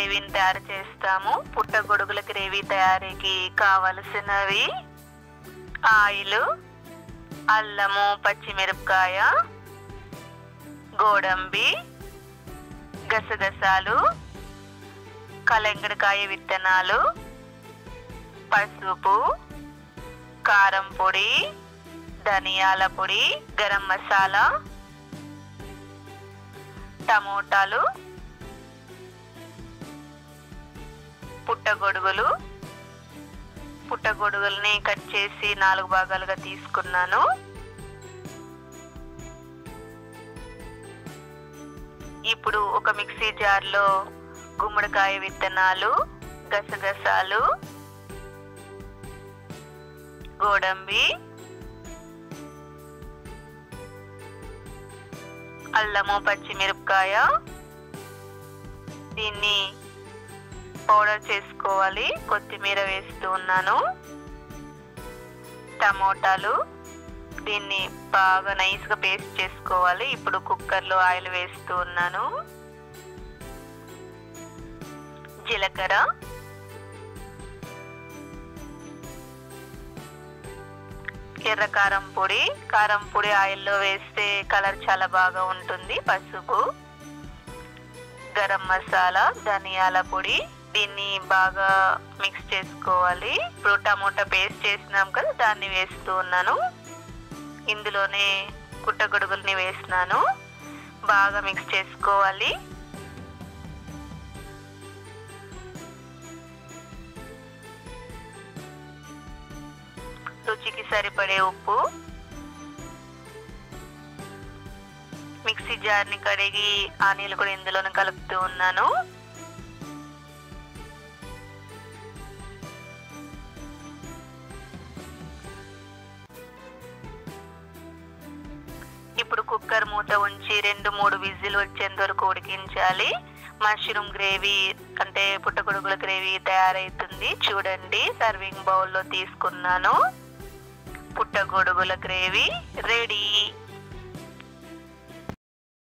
గ్రేవీని తయారు చేస్తాము. పుట్టగొడుగుల గ్రేవీ తయారీకి కావలసినవి ఆయిల్, అల్లము, పచ్చిమిరపకాయ, గోడంబి, గసగసాలు, కలంగడకాయ విత్తనాలు, పసుపు, కారం పొడి, ధనియాల పొడి, గరం మసాలా, టమోటాలు, పుట్టగొడుగుల్ని కట్ చేసి 4 భాగాలుగా తీసుకున్నాను. ఇప్పుడు ఒక మిక్సీ జార్లో గుమ్మడికాయ విత్తనాలు, గసగసాలు, గోడంబి, అల్లము, పచ్చిమిరపకాయ దీన్ని పౌడర్ చేసుకోవాలి. కొత్తిమీర వేస్తూ ఉన్నాను. టమోటాలు దీన్ని బాగా నైస్గా పేస్ట్ చేసుకోవాలి. ఇప్పుడు కుక్కర్లో ఆయిల్ వేస్తూ ఉన్నాను. జీలకర్ర, ఎర్ర కారం పొడి ఆయిల్లో వేస్తే కలర్ చాలా బాగా ఉంటుంది. పసుపు, గరం మసాలా, ధనియాల పొడి దీన్ని బాగా మిక్స్ చేసుకోవాలి. ఇప్పుడు టమోటా పేస్ట్ చేసినాం కదా, దాన్ని వేస్తూ ఉన్నాను. ఇందులోనే పుట్టగొడుగుల్ని వేసినాను. బాగా మిక్స్ చేసుకోవాలి. రుచికి సరిపడే ఉప్పు, మిక్సీ జార్ని కడిగి ఆ నీళ్ళు కూడా ఇందులోనే కలుపుతూ ఉన్నాను. ఇప్పుడు కుక్కర్ మూత ఉంచి 2-3 విజిల్ వచ్చేంత వరకు ఉడికించాలి. మష్రూమ్ గ్రేవీ అంటే పుట్టగొడుగుల గ్రేవీ తయారైతుంది. చూడండి, సర్వింగ్ బౌల్లో తీసుకున్నాను. పుట్టగొడుగుల గ్రేవీ రెడీ.